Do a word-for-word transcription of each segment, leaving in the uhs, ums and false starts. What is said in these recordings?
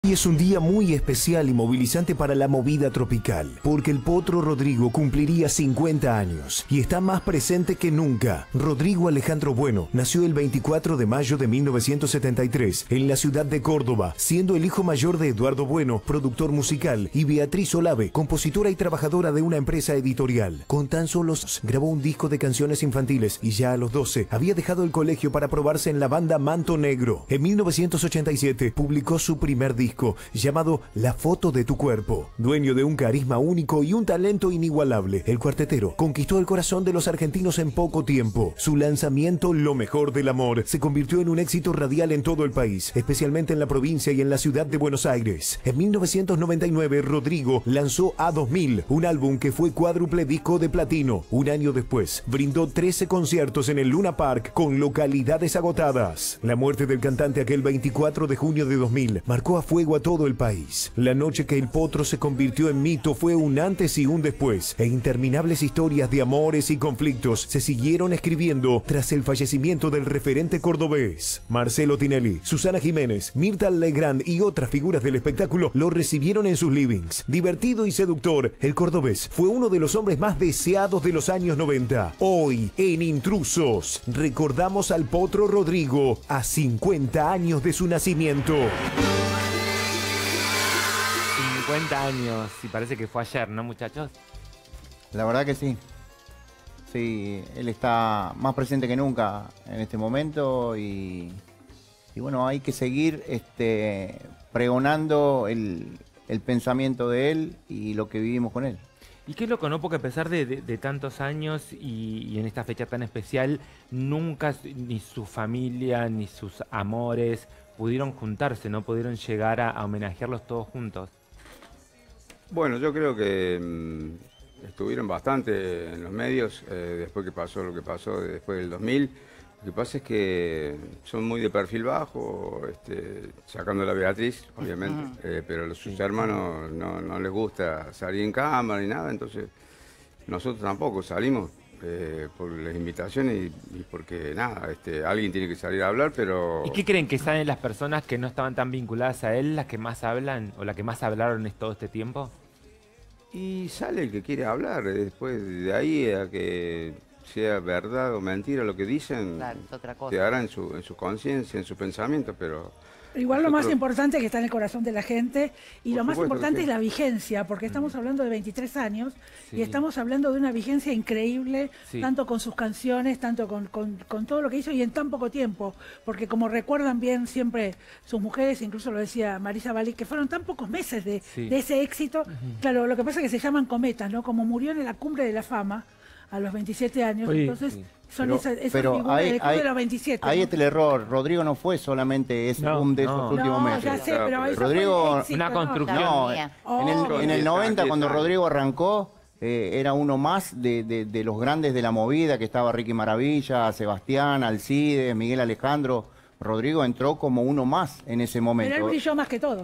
Hoy es un día muy especial y movilizante para la movida tropical, porque el Potro Rodrigo cumpliría cincuenta años y está más presente que nunca. Rodrigo Alejandro Bueno nació el veinticuatro de mayo de mil novecientos setenta y tres en la ciudad de Córdoba, siendo el hijo mayor de Eduardo Bueno, productor musical, y Beatriz Olave, compositora y trabajadora de una empresa editorial. Con tan solo grabó un disco de canciones infantiles y ya a los doce había dejado el colegio para probarse en la banda Manto Negro. En mil novecientos ochenta y siete publicó su primer disco, llamado La Foto de tu Cuerpo. Dueño de un carisma único y un talento inigualable, el cuartetero conquistó el corazón de los argentinos en poco tiempo. Su lanzamiento, Lo Mejor del Amor, se convirtió en un éxito radial en todo el país, especialmente en la provincia y en la ciudad de Buenos Aires. En mil novecientos noventa y nueve, Rodrigo lanzó A dos mil, un álbum que fue cuádruple disco de platino. Un año después, brindó trece conciertos en el Luna Park con localidades agotadas. La muerte del cantante aquel veinticuatro de junio de dos mil marcó a fuego a todo el país. La noche que el Potro se convirtió en mito fue un antes y un después, e interminables historias de amores y conflictos se siguieron escribiendo tras el fallecimiento del referente cordobés. Marcelo Tinelli, Susana Jiménez, Mirta Legrand y otras figuras del espectáculo lo recibieron en sus livings. Divertido y seductor, el cordobés fue uno de los hombres más deseados de los años noventa. Hoy, en Intrusos, recordamos al Potro Rodrigo a cincuenta años de su nacimiento. cincuenta años, y parece que fue ayer, ¿no, muchachos? La verdad que sí. Sí, él está más presente que nunca en este momento y, y bueno, hay que seguir este, pregonando el, el pensamiento de él y lo que vivimos con él. Y qué loco, ¿no? Porque a pesar de, de, de tantos años y, y en esta fecha tan especial, nunca ni su familia ni sus amores pudieron juntarse, ¿no? Pudieron llegar a, a homenajearlos todos juntos. Bueno, yo creo que mmm, estuvieron bastante en los medios eh, después que pasó lo que pasó después del dos mil. Lo que pasa es que son muy de perfil bajo, este, sacando a la Beatriz, obviamente, uh-huh. eh, pero a sus sí. hermanos no, no les gusta salir en cámara ni nada, entonces nosotros tampoco salimos eh, por las invitaciones y, y porque nada, este, alguien tiene que salir a hablar, pero... ¿Y qué creen que salen las personas que no estaban tan vinculadas a él, las que más hablan o las que más hablaron todo este tiempo? Y sale el que quiere hablar, después de ahí a que sea verdad o mentira lo que dicen, claro, es otra cosa. Quedará en su, en su conciencia, en su pensamiento, pero... Igual nosotros... lo más importante es que está en el corazón de la gente y Por lo más supuesto, importante sí. es la vigencia, porque estamos hablando de veintitrés años sí. y estamos hablando de una vigencia increíble, sí. tanto con sus canciones, tanto con, con, con todo lo que hizo y en tan poco tiempo, porque como recuerdan bien siempre sus mujeres, incluso lo decía Marisa Balik, que fueron tan pocos meses de, sí. de ese éxito. Uh-huh. Claro, lo que pasa es que se llaman cometas, ¿no? Como murió en la cumbre de la fama a los veintisiete años, Oye, entonces... sí. Son pero, esas, esas pero figuras hay, del club hay, de los veintisiete. ahí ¿no? está el error. Rodrigo no fue solamente ese no, boom de no. esos últimos no, meses. ya sé, pero eso Rodrigo, fue el éxito, una ¿no? construcción. No, Oh, en el, en el noventa, cuando diez años. Rodrigo arrancó, eh, era uno más de, de, de los grandes de la movida, que estaba Ricky Maravilla, Sebastián, Alcides, Miguel Alejandro. Rodrigo entró como uno más en ese momento. Pero él brilló más que todos.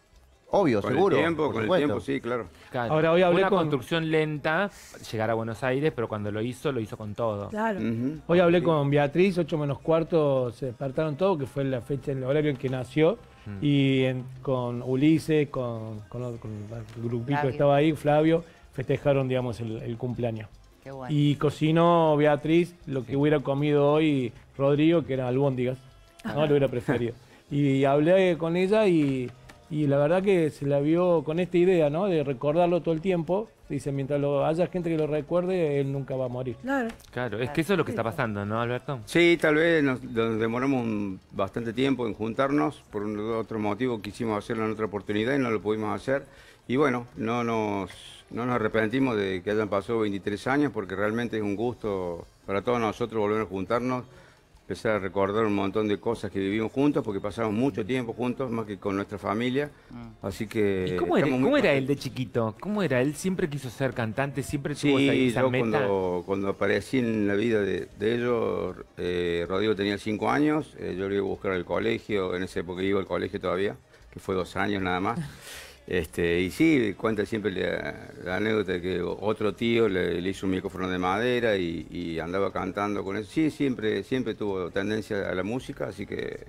Obvio, con seguro. el tiempo, por con supuesto. el tiempo, sí, claro. Claro. Ahora, hoy hablé una con- construcción lenta, llegar a Buenos Aires, pero cuando lo hizo, lo hizo con todo. Claro. Uh-huh. Hoy hablé Sí. con Beatriz, ocho menos cuarto, se despertaron todos, que fue la fecha, el horario en que nació, Mm. y en- con Ulises, con, con, con el grupito Flavio. que estaba ahí, Flavio, festejaron, digamos, el, el cumpleaños. Qué bueno. Y cocinó Beatriz lo que hubiera comido hoy Rodrigo, que eran albóndigas, no lo hubiera preferido. Y hablé con ella y, y la verdad que se la vio con esta idea, ¿no? De recordarlo todo el tiempo. Dice, mientras lo, haya gente que lo recuerde, él nunca va a morir. Claro. Claro, es que eso es lo que está pasando, ¿no, Alberto? Sí, tal vez nos, nos demoramos un- bastante tiempo en juntarnos, por un, otro motivo quisimos hacerlo en otra oportunidad y no lo pudimos hacer. Y bueno, no nos, no nos arrepentimos de que hayan pasado veintitrés años, porque realmente es un gusto para todos nosotros volver a juntarnos, empezar a recordar un montón de cosas que vivimos juntos, porque pasamos mucho tiempo juntos, más que con nuestra familia. Así que... ¿Y cómo era, estamos muy cómo era él contentos. de chiquito? ¿Cómo era? ¿Él siempre quiso ser cantante? ¿Siempre tuvo esa, Sí, esa yo meta? cuando, cuando aparecí en la vida de, de ellos, eh, Rodrigo tenía cinco años, eh, yo lo iba a buscar al colegio, en esa época iba al colegio todavía, que fue dos años nada más. Este, y sí, cuenta siempre la, la anécdota de que otro tío le, le hizo un micrófono de madera y, y andaba cantando con eso. Sí, siempre, siempre tuvo tendencia a la música, así que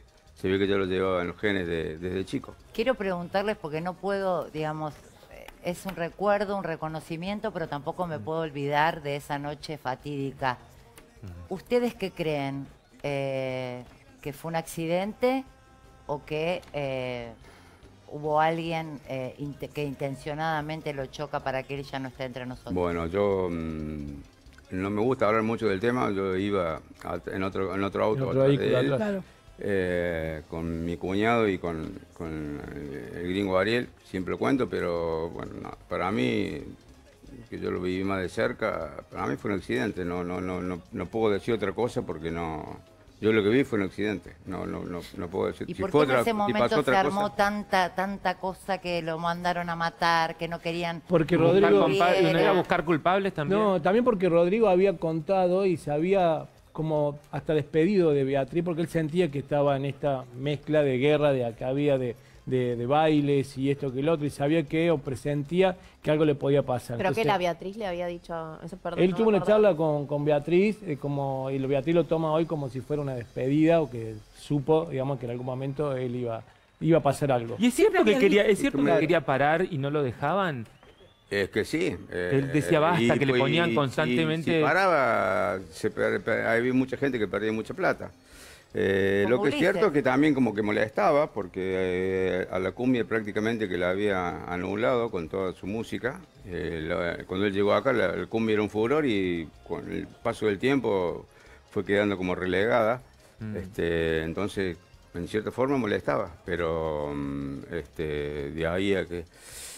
se ve que yo lo llevaba en los genes de- desde chico. Quiero preguntarles porque no puedo, digamos, eh, es un recuerdo, un reconocimiento, pero tampoco me puedo olvidar de esa noche fatídica. ¿Ustedes qué creen? Eh, ¿Que fue un accidente o que eh, hubo alguien eh, int- que intencionadamente lo choca para que él ya no esté entre nosotros? Bueno, yo mm, no me gusta hablar mucho del tema, yo iba a- en, otro, en otro auto En otro atrás vehículo de él, atrás. Claro. eh, con mi cuñado y con, con el, el gringo Ariel, siempre lo cuento, pero bueno, no, para mí, que yo lo viví más de cerca, para mí fue un accidente, no, no, no, no, no puedo decir otra cosa porque no... Yo lo que vi fue un accidente, no, no, no, no puedo decir. ¿Y Si por fue qué en otra- ese si momento pasó se otra armó cosa- tanta, tanta cosa que lo mandaron a matar, que no querían... Porque Buscar Rodrigo... compa- Era- ¿no era buscar culpables también? No, también porque Rodrigo había contado y se había como hasta despedido de Beatriz porque él sentía que estaba en esta mezcla de guerra de que había de, de, de bailes y esto que el otro y sabía que o presentía que algo le podía pasar. Pero que Entonces, la Beatriz le había dicho eso, perdón. él no tuvo me una acordaba. charla con, con Beatriz eh, como, y lo- Beatriz lo toma hoy como si fuera una despedida o que supo, digamos, que en algún momento él iba, iba a pasar algo. ¿Y es cierto que Siempre quería, es cierto que Claro. quería parar y no lo dejaban? Es que sí. eh, Él decía, basta, y- que le y- ponían y- constantemente- y si paraba, se per- per- había mucha gente que perdía mucha plata. Eh, Como lo que es Ulises. cierto es que también como que molestaba, porque eh, a la cumbia prácticamente que la había anulado con toda su música. Eh, la- cuando él llegó acá, la, el cumbia era un furor y con el paso del tiempo fue quedando como relegada. Este, entonces, en cierta forma molestaba, pero mm, este, de ahí a que...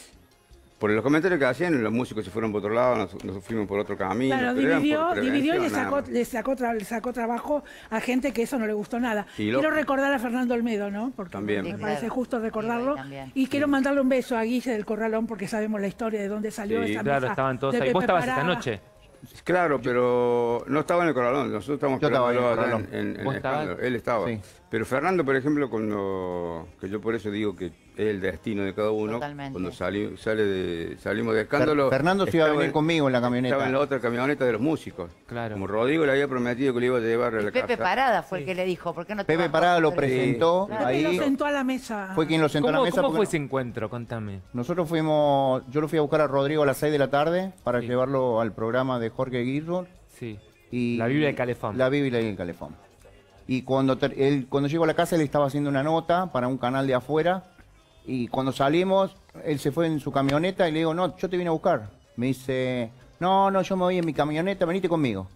Por los comentarios que hacían, los músicos se fueron por otro lado, nos, nos fuimos por otro camino. Claro, pero eran dividió, por dividió y le prevención, sacó, nada más. le, sacó tra- le sacó trabajo a gente que eso no le gustó nada. Y lo- Quiero recordar a Fernando Olmedo, ¿no? Porque También. me Sí, parece claro. justo recordarlo. Sí, también. Y quiero mandarle un beso a Guille del Corralón porque sabemos la historia de dónde salió Sí, esa Claro, mesa estaban todos de ahí. ¿Vos Pepe estabas esta Parada. noche? Claro, pero no estaba en el corralón, nosotros estábamos Yo estaba en el esperándolo allá corralón. en, en- en ¿Vos el estabas? escándalo. Él estaba. Sí. Pero Fernando, por ejemplo, cuando que yo por eso digo que es el destino de cada uno, Totalmente. cuando sali- sale de, salimos de escándalo. Fer- Fernando se iba a estaba venir en- conmigo en la camioneta. Estaba en la otra camioneta de los músicos. Claro. Como Rodrigo le había prometido que le iba a llevar a la Pepe casa. Parada fue el que le dijo, ¿por qué no te Pepe vas Parada lo con- presentó Pepe ahí. lo sentó a la mesa. Fue quien lo sentó a la ¿Cómo, mesa. cómo porque fue ese encuentro? Contame. Nosotros fuimos, yo lo fui a buscar a Rodrigo a las seis de la tarde para Sí. llevarlo al programa de Jorge Guirro. Sí. Y La Biblia del Calefón. La Biblia del Calefón. Y cuando, ter- él, cuando llegó a la casa, él estaba haciendo una nota para un canal de afuera. Y cuando salimos, él se fue en su camioneta y le digo, no, yo te vine a buscar. Me dice, no, no, yo me voy en mi camioneta, venite conmigo.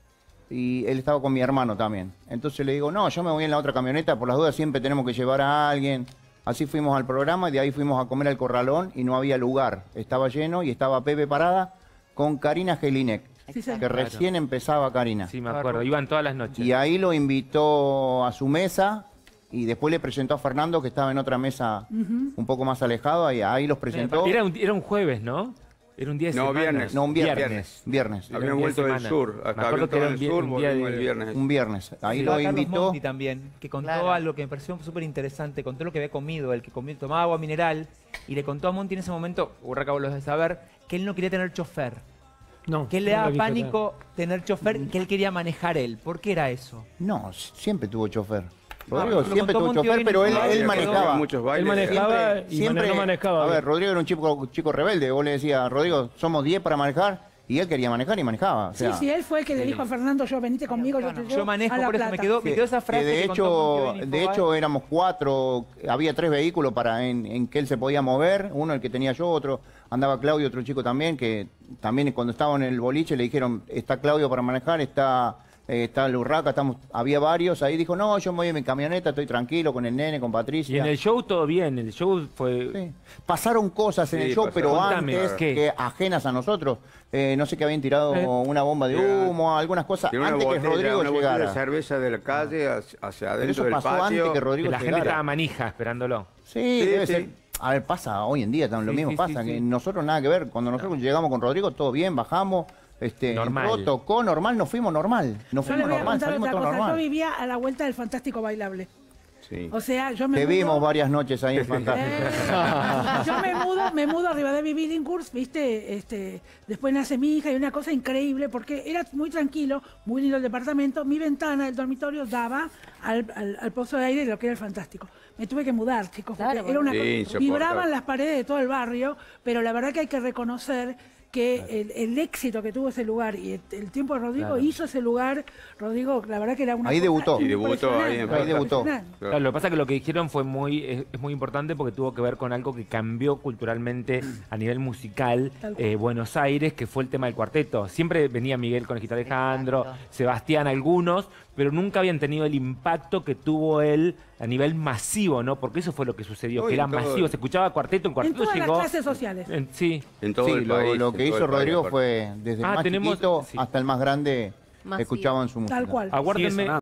Y él estaba con mi hermano también. Entonces le digo, no, yo me voy en la otra camioneta, por las dudas siempre tenemos que llevar a alguien. Así fuimos al programa y de ahí fuimos a comer al Corralón y no había lugar. Estaba lleno y estaba Pepe Parada con Karina Gelinek, Sí, señor. que recién empezaba Karina. Sí, me acuerdo. Iban todas las noches. Y ahí lo invitó a su mesa y después le presentó a Fernando, que estaba en otra mesa un poco más alejado, y ahí los presentó. Era un, era un jueves, ¿no? Era un día de No, semana. viernes. No, un viernes. Viernes. Viernes. Era Habían un día de vuelto del semana. sur, Me hasta acuerdo habían que estado era en un el día- sur, un día volvimos de- el viernes. Un viernes. Ahí Estaba lo Carlos invitó. Monti también, que contó Claro. algo que me pareció súper interesante, contó lo que había comido, el que comió, tomaba agua mineral, y le contó a Monti en ese momento, Urraca vos lo debes saber, que él no quería tener chofer, No, que él le no daba lo quiso pánico tener chofer y que él quería manejar él. ¿Por qué era eso? No, s- siempre tuvo chofer. Ah, Rodrigo lo siempre contó tuvo Monti chofer, hoy en pero el él, programa, él quedó- manejaba. Muchos Él bailes. manejaba Siempre, y siempre- no manejaba. A bien. ver, Rodrigo era un chico, chico rebelde. Vos le decías, Rodrigo, somos diez para manejar. Y él quería manejar y manejaba. O Sí, sea, sí, él fue el que le dijo a Fernando, yo venite conmigo, yo te llevo Yo manejo, a La por eso me Plata. quedó, me que- quedó esa frase que de que contó Monti hecho, hoy en de Infobae. hecho éramos cuatro, había tres vehículos para en, en que él se podía mover, uno el que tenía yo, otro andaba Claudio, otro chico también, que también cuando estaba en el boliche le dijeron, está Claudio para manejar, está eh, está el Urraca, estamos, había varios, ahí dijo, no, yo me voy en mi camioneta, estoy tranquilo con el nene, con Y Patricia. en el show todo bien. El show fue... Sí. Pasaron cosas en Sí, el show, pasaron. pero Contame, antes ¿qué? que ajenas a nosotros. Eh, no sé que habían tirado Eh. una bomba de humo, algunas cosas, Tiene una antes que botella, Rodrigo una botella llegara. de cerveza de la calle hacia, hacia adentro eso del pasó patio. antes que Que Rodrigo la gente llegara. estaba manija esperándolo. Sí, Sí, debe sí. ser. A ver, pasa hoy en día, también lo Sí, mismo sí, pasa, sí, que sí. nosotros nada que ver. Cuando nosotros llegamos con Rodrigo, todo bien, bajamos, este, Normal. entró, tocó normal, nos fuimos normal. Nos Yo les fuimos voy a normal, contar salimos otra todo cosa. Yo normal. vivía a la vuelta del Fantástico Bailable. Sí. O sea, yo me Te mudo- vimos varias noches ahí en Fantástico. Eh, yo me mudo, me mudo arriba de mi Billinghurst, viste, este, después nace mi hija y una cosa increíble porque era muy tranquilo, muy lindo el departamento, mi ventana del dormitorio daba al, al- al pozo de aire de lo que era el Fantástico. Me tuve que mudar, chicos, porque Claro, era una Sí, cosa- insoportable. vibraban las paredes de todo el barrio, pero la verdad que hay que reconocer que el, el éxito que tuvo ese lugar y el, el tiempo de Rodrigo Claro. hizo ese lugar, Rodrigo, la verdad que era una Ahí cosa debutó. Y debutó ahí en impresionante, Ahí debutó. impresionante. Claro, lo que pasa es que lo que dijeron fue muy, es, es muy importante porque tuvo que ver con algo que cambió culturalmente a nivel musical Tal cual. eh, Buenos Aires, que fue el tema del cuarteto. Siempre venía Miguel Conejito Alejandro, Exacto. Sebastián, algunos, pero nunca habían tenido el impacto que tuvo él a nivel masivo, ¿no? Porque eso fue lo que sucedió, No, que y era en todo masivo. el- Se escuchaba cuarteto, en En cuarteto todas llegó... las clases sociales. en- sí, En todo Sí, el lo, país. lo en que todo hizo el país, Rodrigo aparte. fue desde el Ah, más tenemos- chiquito sí. hasta el más grande, Masivo. escuchaban su música. Tal cual. aguárdenme, sonando.